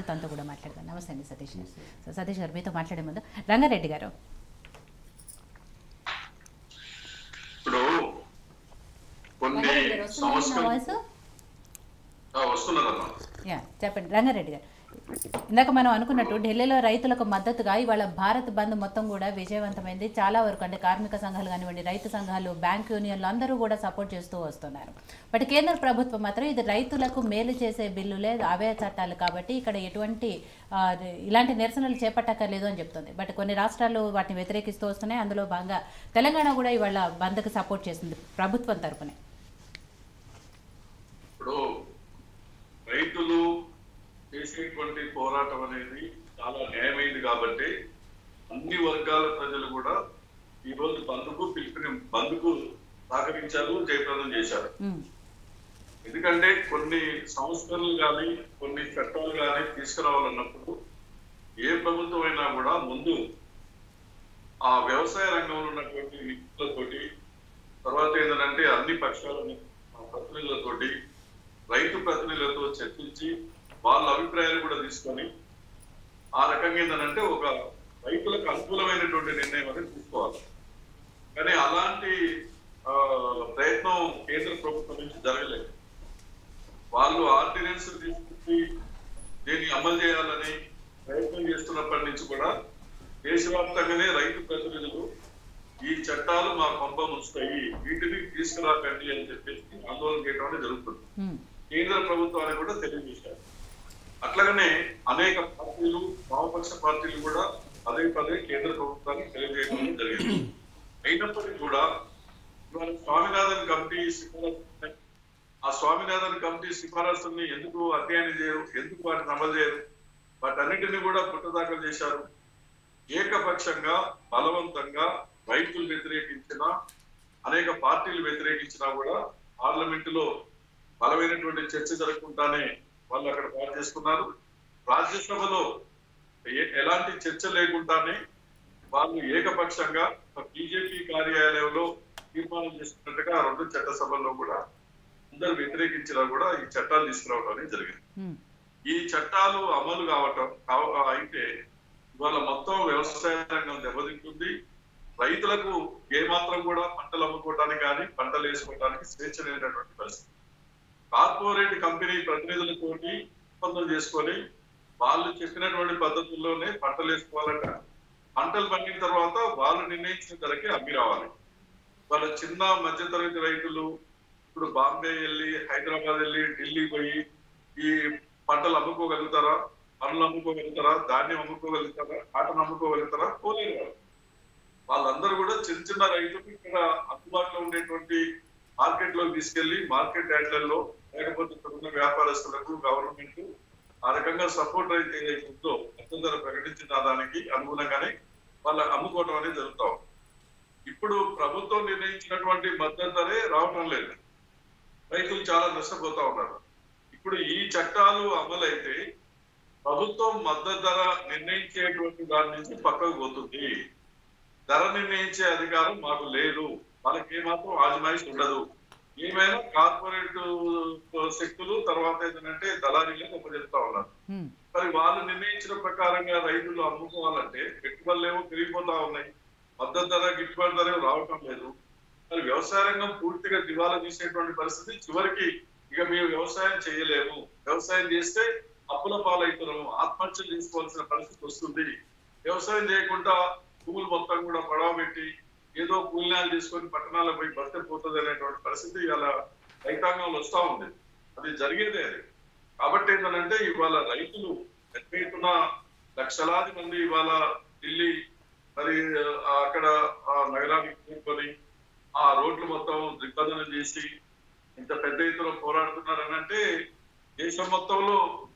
తనతో కూడా మాట్లాడదాం. నమస్తే అండి సతీష్ గారు. సో సతీష్ గారు మీతో మాట్లాడే ముందు రంగారెడ్డి గారు ఇప్పుడు చెప్పండి రంగారెడ్డి గారు. ఇందాక మనం అనుకున్నట్టు ఢిల్లీలో రైతులకు మద్దతుగా ఇవాళ భారత్ బంద్ మొత్తం కూడా విజయవంతమైంది. చాలా వరకు అంటే కార్మిక సంఘాలు కానివ్వండి, రైతు సంఘాలు, బ్యాంక్ యూనియన్లు అందరూ కూడా సపోర్ట్ చేస్తూ వస్తున్నారు. బట్ కేంద్ర ప్రభుత్వం మాత్రం ఇది రైతులకు మేలు చేసే బిల్లులే, అవే చట్టాలు కాబట్టి ఇక్కడ ఎటువంటి ఇలాంటి నిరసనలు చేపట్టక్కర్లేదు అని చెప్తుంది. బట్ కొన్ని రాష్ట్రాలు వాటిని వ్యతిరేకిస్తూ వస్తున్నాయి. అందులో భాగంగా తెలంగాణ కూడా ఇవాళ బంద్కు సపోర్ట్ చేస్తుంది ప్రభుత్వం తరఫున. ఇప్పుడు రైతులు చేసేటువంటి పోరాటం అనేది చాలా న్యాయమైంది కాబట్టి అన్ని వర్గాల ప్రజలు కూడా ఈ రోజు బంద్కు సహకరించారు, జయప్రదం చేశారు. ఎందుకంటే కొన్ని సంస్కరణలు కానీ కొన్ని చట్టాలు కానీ తీసుకురావాలన్నప్పుడు ఏ ప్రభుత్వం అయినా కూడా ముందు ఆ వ్యవసాయ రంగంలో ఉన్నటువంటి నిపుణులతోటి, తర్వాత ఏంటంటే అన్ని పక్షాల ప్రతినిధులతోటి, రైతు ప్రతినిధులతో చర్చించి వాళ్ళ అభిప్రాయాలు కూడా తీసుకొని ఆ రకంగా ఏంటంటే ఒక రైతులకు అనుకూలమైనటువంటి నిర్ణయం అనేది తీసుకోవాలి. కానీ అలాంటి ప్రయత్నం కేంద్ర ప్రభుత్వం నుంచి జరగలేదు. వాళ్ళు ఆర్డినెన్స్ తీసుకొచ్చి దీన్ని అమలు చేయాలని ప్రయత్నం చేస్తున్నప్పటి నుంచి కూడా దేశవ్యాప్తంగానే రైతు ప్రతినిధులు ఈ చట్టాలు మా కొంప ముంచుతాయి, వీటిని తీసుకురాకండి అని చెప్పేసి ఆందోళన చేయడం అనేది జరుగుతుంది. కేంద్ర ప్రభుత్వాన్ని కూడా తెలియజేశారు. అట్లాగనే అనేక పార్టీలు, వామపక్ష పార్టీలు కూడా పదే పదే కేంద్ర ప్రభుత్వానికి తెలియజేయడం జరిగింది. అయినప్పటికీ కూడా ఇవాళ స్వామినాథన్ కమిటీ సిఫారసు, ఆ స్వామినాథన్ కమిటీ సిఫారసుని ఎందుకు అధ్యయనం చేయరు, ఎందుకు వాటిని అమలు చేయరు? వాటన్నిటిని కూడా పుట్టదాఖలు చేశారు. ఏకపక్షంగా బలవంతంగా రైతులు వ్యతిరేకించిన, అనేక పార్టీలు వ్యతిరేకించినా కూడా పార్లమెంటులో బలమైనటువంటి చర్చ జరగకుండానే వాళ్ళు అక్కడ పాటు చేసుకున్నారు. రాజ్యసభలో ఎలాంటి చర్చ లేకుండానే వాళ్ళు ఏకపక్షంగా బీజేపీ కార్యాలయంలో తీర్మానం చేసుకున్నట్టుగా రెండు చట్టసభల్లో కూడా అందరు వ్యతిరేకించినా కూడా ఈ చట్టాలు తీసుకురావడం అనేది జరిగింది. ఈ చట్టాలు అమలు కావటం అయితే ఇవాళ మొత్తం వ్యవసాయ రంగం దెబ్బతింటుంది. రైతులకు ఏమాత్రం కూడా పంటలు అమ్ముకోవడానికి కానీ పంటలు వేసుకోవడానికి స్వేచ్ఛ లేనటువంటి పరిస్థితి. కార్పొరేట్ కంపెనీ ప్రతినిధులతోటి ఒప్పందం చేసుకొని వాళ్ళు చెప్పినటువంటి పద్ధతుల్లోనే పంటలు వేసుకోవాలంట. పంటలు పండిన తర్వాత వాళ్ళు నిర్ణయించిన ధరకి అమ్మి రావాలి. వాళ్ళ చిన్న మధ్యతరగతి రైతులు ఇప్పుడు బాంబే వెళ్ళి, హైదరాబాద్ వెళ్ళి, ఢిల్లీ పోయి ఈ పంటలు అమ్ముకోగలుగుతారా? పండ్లు అమ్ముకోగలుగుతారా? ధాన్యం అమ్ముకోగలుగుతారా? కాటన్ అమ్ముకోగలుగుతారా? పోలేరు. వాళ్ళందరూ కూడా చిన్న చిన్న రైతులు ఇక్కడ అందుబాటులో ఉండేటువంటి మార్కెట్ లోకి తీసుకెళ్లి మార్కెట్ యార్డ్లలో, లేకపోతే ఇక్కడ ఉన్న వ్యాపారస్తులకు గవర్నమెంట్ ఆ రకంగా సపోర్ట్ అయితే ఏదైతుందో మద్దతు ధర ప్రకటించిన దానికి అనుగుణంగానే వాళ్ళు అమ్ముకోవడం అనేది జరుగుతాం. ఇప్పుడు ప్రభుత్వం నిర్ణయించినటువంటి మద్దతు ధరే రావటం లేదు, రైతులు చాలా నష్టపోతా ఉన్నారు. ఇప్పుడు ఈ చట్టాలు అమలైతే ప్రభుత్వం మద్దతు ధర నిర్ణయించేటువంటి దాని నుంచి పక్కకు పోతుంది. ధర నిర్ణయించే అధికారం మాకు లేదు, వాళ్ళకి ఏమాత్రం ఆజమాయిషి ఉండదు. ఏమైనా కార్పొరేట్ శక్తులు తర్వాత ఏంటంటే దళారీలకు ఉపజెప్తా ఉన్నారు. మరి వాళ్ళు నిర్ణయించిన ప్రకారంగా రైతులు అమ్ముకోవాలంటే పెట్టుబడులు ఏమో పెరిగిపోతా ఉన్నాయి, మద్దతు ధర, గిట్టుబాటు ధర రావటం లేదు. మరి వ్యవసాయ రంగం పూర్తిగా దివాలా తీసేటువంటి పరిస్థితి. చివరికి ఇక మేము వ్యవసాయం చేయలేము, వ్యవసాయం చేస్తే అప్పుల పాలవుతున్నాము, ఆత్మహత్యలు చేసుకోవాల్సిన పరిస్థితి వస్తుంది. వ్యవసాయం చేయకుండా భూములు మొత్తం కూడా పడవ పెట్టి ఏదో కూలినాలు తీసుకొని పట్టణాలకు పోయి బతికే పోతుంది అనేటువంటి పరిస్థితి ఇవాళ రైతాంగంలో వస్తా ఉంది. అది జరిగేదే అది. కాబట్టి ఏంటంటే ఇవాళ రైతులు పెద్ద ఎత్తున లక్షలాది మంది ఇవాళ ఢిల్లీ మరి అక్కడ ఆ నగరానికి కూడుకొని ఆ రోడ్లు మొత్తం దిగ్బంధనం చేసి ఇంత పెద్ద ఎత్తున పోరాడుతున్నారని అంటే దేశం మొత్తంలో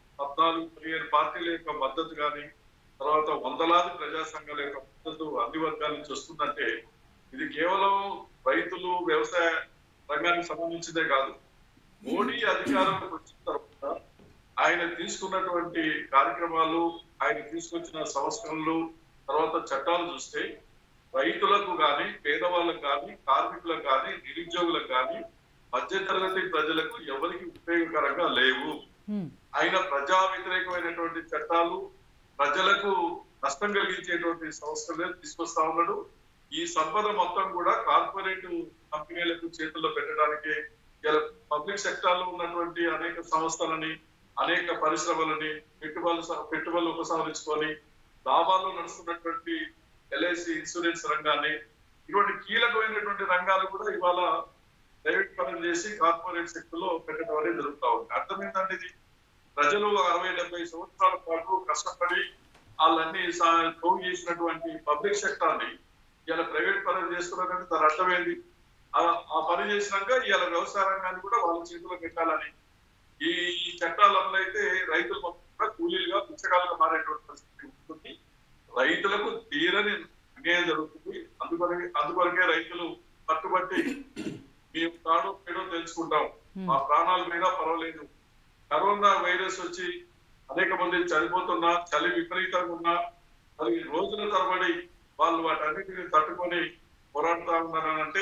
14-15 పార్టీల యొక్క మద్దతు కానీ, తర్వాత వందలాది ప్రజా సంఘాల యొక్క మద్దతు అన్ని వర్గాల నుంచి వస్తుందంటే ఇది కేవలం రైతులు, వ్యవసాయ రంగానికి సంబంధించిందే కాదు. మోడీ అధికారంలోకి వచ్చిన తర్వాత ఆయన తీసుకున్నటువంటి కార్యక్రమాలు, ఆయన తీసుకొచ్చిన సంస్కరణలు, తర్వాత చట్టాలు చూస్తే రైతులకు కానీ, పేదవాళ్ళకు కానీ, కార్మికులకు కానీ, నిరుద్యోగులకు కానీ, మధ్యతరగతి ప్రజలకు ఎవరికి ఉపయోగకరంగా లేవు. ఆయన ప్రజా వ్యతిరేకమైనటువంటి చట్టాలు, ప్రజలకు నష్టం కలిగించేటువంటి సంస్థలే తీసుకొస్తా ఉన్నాడు. ఈ సంపద మొత్తం కూడా కార్పొరేట్ కంపెనీలకు చేతుల్లో పెట్టడానికి పబ్లిక్ సెక్టార్ లో ఉన్నటువంటి అనేక సంస్థలని, అనేక పరిశ్రమలని పెట్టుబడులు ఉపసంహరించుకొని లాభాల్లో నడుస్తున్నటువంటి LIC ఇన్సూరెన్స్ రంగాన్ని, ఇటువంటి కీలకమైనటువంటి రంగాలు కూడా ఇవాళ ప్రైవేట్ పరం చేసి కార్పొరేట్ సెక్టర్ లో పెట్టడం అనేది జరుగుతూ ఉంది. అర్థం ఏంటంటే ఇది ప్రజలు 60-70 సంవత్సరాల పాటు కష్టపడి వాళ్ళన్ని పోగు చేసినటువంటి పబ్లిక్ సెక్టర్ ని ఇలా ప్రైవేట్ పరం చేస్తున్నారంటే దాని అర్థం ఏంది? ఆ పని చేసినాక ఇవాళ వ్యవసాయ రంగాన్ని కూడా వాళ్ళ చేతిలో పెట్టాలని ఈ చట్టాలు అమలైతే రైతులు మొత్తం కూలీలుగా పిచ్చగాలుగా మారేటువంటి పరిస్థితి ఉంటుంది. రైతులకు తీరని అన్యాయం జరుగుతుంది. అందుకొరకే రైతులు పట్టుబట్టి మేము తాడో పేడో తెలుసుకుంటాం, మా ప్రాణాల మీద పర్వాలేదు, కరోనా వైరస్ వచ్చి అనేక మంది చనిపోతున్నా, చలి విపరీతంగా ఉన్నా, అది రోజుల తరబడి వాళ్ళు వాటన్నిటిని తట్టుకొని పోరాడుతా ఉన్నారంటే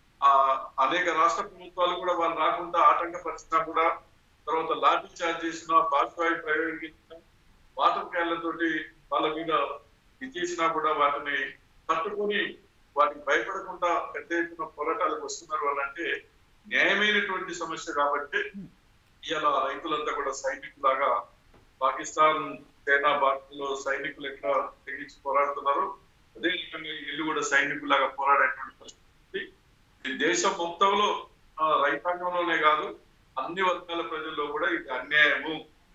అనేక రాష్ట్ర ప్రభుత్వాలు కూడా వాళ్ళు రాకుండా ఆటంకపరిచినా కూడా, తర్వాత లాఠీ చార్జ్ చేసిన, బాష్పాయి ప్రయోగించిన, వాటర్ క్యాన్లతోటి వాళ్ళ మీద ఇచ్చేసినా కూడా వాటిని తట్టుకొని వాటికి భయపడకుండా పెద్ద ఎత్తున పోరాటాలకు వస్తున్నారు వాళ్ళంటే న్యాయమైనటువంటి సమస్య. కాబట్టి ఇలా రైతులంతా కూడా సైనికులాగా పాకిస్తాన్ చైనా బార్డర్లో సైనికులు ఎట్లా తెగించి పోరాడుతున్నారు, అదే విధంగా వీళ్ళు కూడా సైనికులాగా పోరాడేటువంటి పరిస్థితి ఈ దేశం మొత్తంలో రైతాంగంలోనే కాదు అన్ని వర్గాల ప్రజల్లో కూడా ఇది అన్యాయము.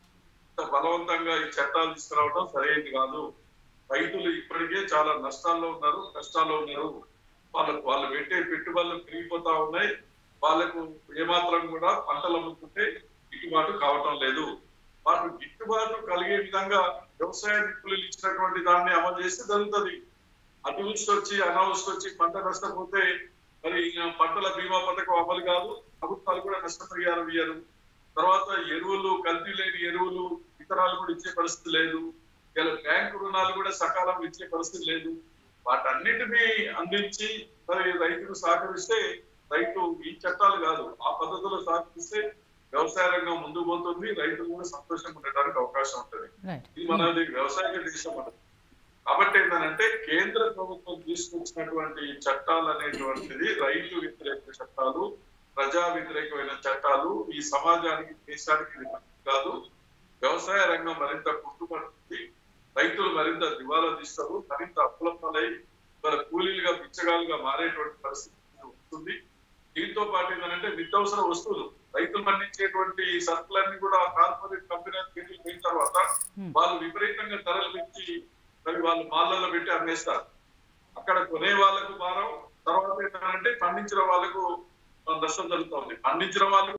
బలవంతంగా ఈ చట్టాలు తీసుకురావడం సరైనది కాదు. రైతులు ఇప్పటికే చాలా నష్టాల్లో ఉన్నారు, కష్టాల్లో ఉన్నారు. వాళ్ళు పెట్టే పెట్టుబడులు పెరిగిపోతా ఉన్నాయి. వాళ్ళకు ఏమాత్రం కూడా పంటలు అమ్ముకుంటే గిట్టుబాటు కావటం లేదు. వాటికి గిట్టుబాటు కలిగే విధంగా వ్యవసాయ నిపుణులు ఇచ్చినటువంటి దాన్ని అమలు చేస్తే జరుగుతుంది. అతివృష్టి వచ్చి అనావృష్టి వచ్చి పంట నష్టపోతే మరి పంటల బీమా పథకం అమలు కాదు, ప్రభుత్వాలు కూడా నష్టపరిహారం ఇయ్యరు. తర్వాత ఎరువులు, కల్తీ లేని ఎరువులు, విత్తనాలు కూడా ఇచ్చే పరిస్థితి లేదు. ఇలా బ్యాంకు రుణాలు కూడా సకాలం ఇచ్చే పరిస్థితి లేదు. వాటన్నిటినీ అందించి మరి రైతుకు సహకరిస్తే, రైతు ఈ చట్టాలు కాదు ఆ పద్ధతిలో సహకరిస్తే వ్యవసాయ రంగం ముందుకు పోతుంది, రైతులు కూడా సంతోషంగా ఉండడానికి అవకాశం ఉంటుంది. ఇది మనది వ్యవసాయ దేశం అన్నది. కాబట్టి ఏంటంటే కేంద్ర ప్రభుత్వం తీసుకొచ్చినటువంటి చట్టాలు అనేటువంటిది రైతు వ్యతిరేక చట్టాలు, ప్రజా వ్యతిరేకమైన చట్టాలు ఈ సమాజానికి, దేశానికి కాదు. వ్యవసాయ రంగం మరింత కుంటుపడుతుంది, రైతులు మరింత దివాలా తీస్తారు, మరింత అప్పులపలై వాళ్ళ కూలీలుగా బిచ్చగాలుగా మారేటువంటి పరిస్థితి వస్తుంది. దీంతో పాటు ఏంటంటే నిత్యావసర వస్తువులు, రైతులు పండించేటువంటి సరుకులన్నీ కూడా కార్పొరేట్ కంపెనీలకు పోయిన తర్వాత వాళ్ళు విపరీతంగా ధరలు పెంచి మరి వాళ్ళు మాళ్ళల్లో పెట్టి అమ్మేస్తారు. అక్కడ కొనే వాళ్ళకు భారం, తర్వాత ఏంటంటే పండించిన వాళ్ళకు నష్టం జరుగుతుంది. పండించిన వాళ్ళకు